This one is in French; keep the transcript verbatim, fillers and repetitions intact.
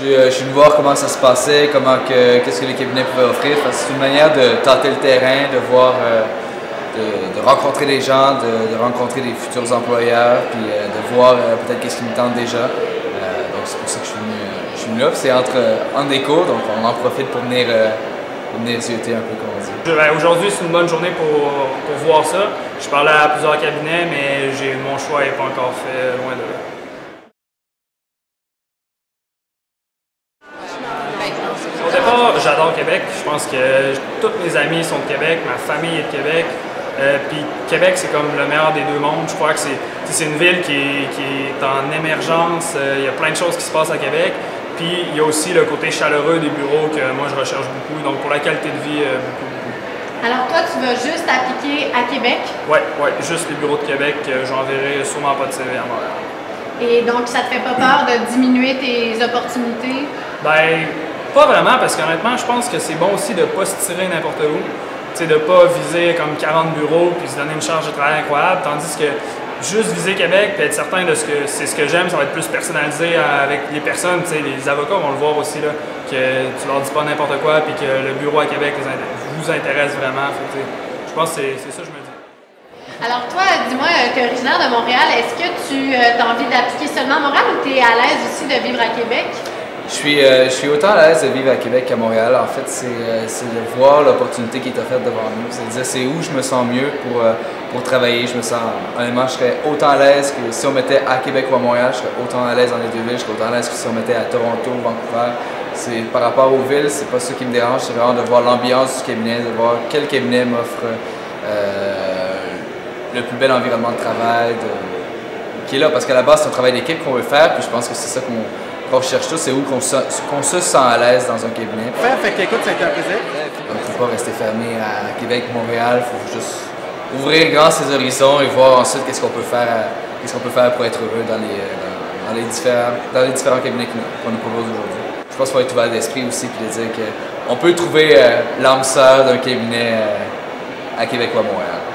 suis, euh, je suis venu voir comment ça se passait, comment que, qu'est-ce que les cabinets pouvaient offrir. C'est une manière de tâter le terrain, de voir, euh, de, de rencontrer des gens, de, de rencontrer des futurs employeurs, puis euh, de voir euh, peut-être qu'est-ce qui me tente déjà. Euh, donc c'est pour ça que je suis venu, euh, je suis venu là. C'est entre, entre des cours, donc on en profite pour venir, euh, pour venir zioter un peu, comme on dit. Ben, aujourd'hui, c'est une bonne journée pour, pour voir ça. Je parlais à plusieurs cabinets, mais j'ai, mon choix n'est pas encore fait, loin de là. Au départ, j'adore Québec. Je pense que tous mes amis sont de Québec, ma famille est de Québec. Euh, puis Québec, c'est comme le meilleur des deux mondes. Je crois que c'est, c'est une ville qui est, qui est en émergence. Euh, il y a plein de choses qui se passent à Québec. Puis il y a aussi le côté chaleureux des bureaux que moi je recherche beaucoup. Donc pour la qualité de vie, euh, beaucoup, beaucoup. Alors toi, tu vas juste appliquer à Québec? Oui, ouais, juste les bureaux de Québec. Euh, j'enverrai sûrement pas de C V à Montréal. Et donc, ça te fait pas peur de diminuer tes opportunités? Ben, pas vraiment, parce qu'honnêtement, je pense que c'est bon aussi de ne pas se tirer n'importe où. Tu sais, de ne pas viser comme quarante bureaux puis se donner une charge de travail incroyable, tandis que juste viser Québec puis être certain de ce que c'est ce que j'aime, ça va être plus personnalisé avec les personnes. Tu sais, les avocats vont le voir aussi, là, que tu leur dis pas n'importe quoi puis que le bureau à Québec les intéresse, vous intéresse vraiment. Fait, tu sais, je pense que c'est ça que je me dis. Alors toi, dis-moi, tu es originaire de Montréal, est-ce que tu euh, as envie d'appliquer seulement à Montréal ou tu es à l'aise aussi de vivre à Québec? Je suis, euh, je suis autant à l'aise de vivre à Québec qu'à Montréal. En fait, c'est euh, de voir l'opportunité qui est offerte devant nous. C'est-à-dire, c'est où je me sens mieux pour, euh, pour travailler. Je me sens, honnêtement, je serais autant à l'aise que si on mettait à Québec ou à Montréal, je serais autant à l'aise dans les deux villes, je serais autant à l'aise que si on mettait à Toronto ou Vancouver. C'est, par rapport aux villes, c'est pas ça qui me dérange, c'est vraiment de voir l'ambiance du cabinet, de voir quel cabinet m'offre euh, le plus bel environnement de travail de, qui est là. Parce qu'à la base, c'est un travail d'équipe qu'on veut faire, puis je pense que c'est ça qu'on qu'on recherche tous, c'est où qu'on se, qu'on se sent à l'aise dans un cabinet. Fait, fait qu'écoute, ça a été un plaisir. Donc, il ne faut pas rester fermé à Québec, Montréal, il faut juste ouvrir grand ses horizons et voir ensuite qu'est-ce qu'on peut faire, qu'est-ce qu'on peut faire pour être heureux dans les, dans, dans les, différents, dans les différents cabinets qu'on nous propose aujourd'hui. Je pense qu'il faut être ouvert d'esprit aussi, puis de dire qu'on peut trouver euh, l'âme sœur d'un cabinet euh, à Québec ou à Montréal.